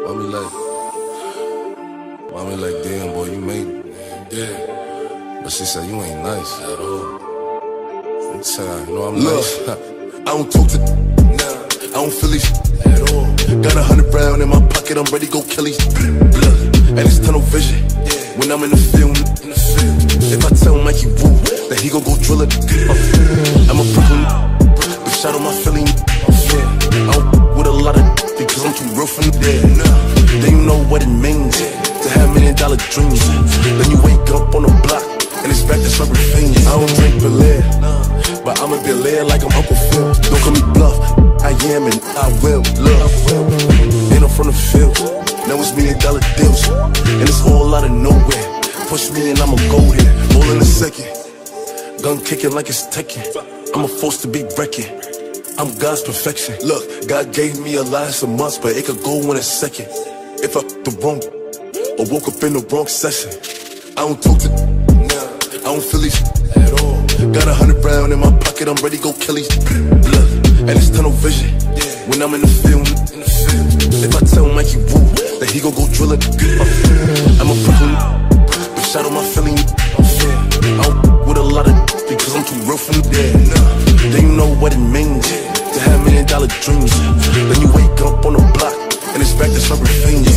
Mommy like, damn boy, you made it. Yeah. But she said you ain't nice at all. I'm telling you, I'm nice. I don't talk to I don't feel these at all. Got 100 round in my pocket, I'm ready to go kill these. And it's tunnel vision when I'm in the field. If I tell Mikey Woo that he gon' go drill it, I'm a Brooklyn, but shout out my Philly. I don't with a lot of because I'm too real for there. Then you know what it means to have $1 million dreams. Then you wake up on the block and expect to serve fiends. I don't drink Belair, but I'ma be Belair like I'm Uncle Phil. Don't call me bluff, I am and I will. Look, ain't I'm from the field. Now it's $1 million deals, and it's all out of nowhere. Push me and I'ma go there, all in a second. Gun kicking like it's Tekken. I'm a force to be reckoned. I'm God's perfection. Look, God gave me a lot of months, but it could go in a second. If I the wrong or woke up in the wrong session, I don't talk to I don't feel these at all. Got 100 round in my pocket, I'm ready to go kill these. And it's tunnel vision when I'm in the field. If I tell Mikey Woo that he gon' go drill it, I'm a Brooklyn, but shout out my Philly. I don't with a lot of because I'm too real from there. Then you know what it means to have $1 million dreams. Then you wake up on the block and expect to serve fiends.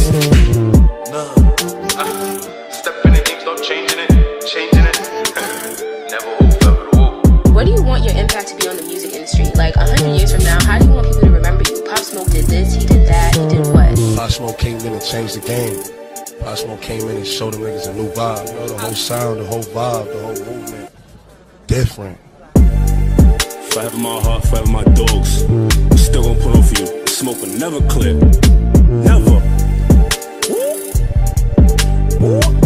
Stepping in things, not changing it. Never hope, ever the woo. What do you want your impact to be on the music industry? Like 100 years from now, how do you want people to remember you? Pop Smoke did this, he did that, he did what? Pop Smoke came in and changed the game. Pop Smoke came in and showed them niggas a new vibe. You know, the whole sound, the whole vibe, the whole movement. Different. Forever my heart, forever my dogs. I'm still gonna put on for you. Smoke will never clear. Never. Woo. Woo.